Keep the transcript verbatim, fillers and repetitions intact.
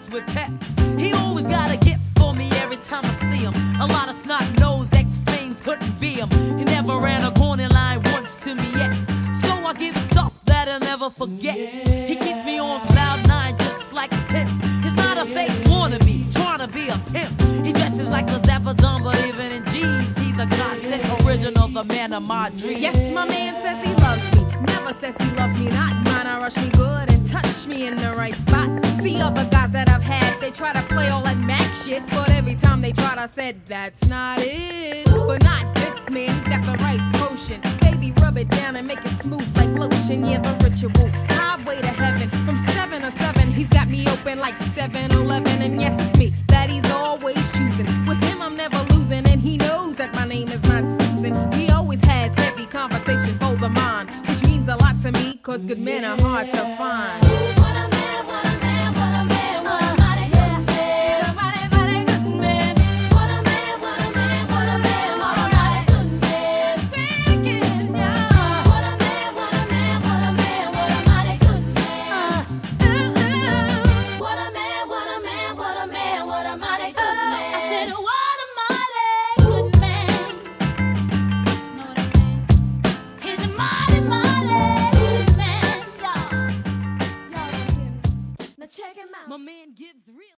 with pep. He always got a gift for me every time I see him. A lot of snot-nosed ex-flames couldn't be him. He never ran a corner line once to me yet, so I give him stuff that I'll never forget. He keeps me on cloud nine just like a tip. He's not a fake wannabe, trying to be a pimp. He dresses like a dapper dumb, but even in jeans, he's a godsend original, the man of my dreams. Yes, my man says he loves me, never says he loves me not. Mine, I rush me good and touch me in the right spot. See other guys that I've had, they try to play all that Mac shit, but every time they tried, I said, that's not it. But not this man, he's got the right potion. Baby, rub it down and make it smooth like lotion. Yeah, the ritual, highway to heaven. From seven to seven, he's got me open like seven eleven. And yes, it's me that he's always choosing. With him, I'm never losing, and he knows that my name is not Susan. He always has heavy conversation for the mind, which means a lot to me, cause good men are hard to find. What a man, what a man, what a man, what a mighty good man. What a mighty, mighty good man. What a man, what a man, what a man, what a mighty good man. Sing it now. What a man, what a man, what a man, what a mighty good man. What a man, what a man, what a man, what a mighty good man. I said, what a mighty good man. Know what I'm saying? He's a mighty, mighty good man. Y'all, y'all don't hear me. Now check him out. My man gives real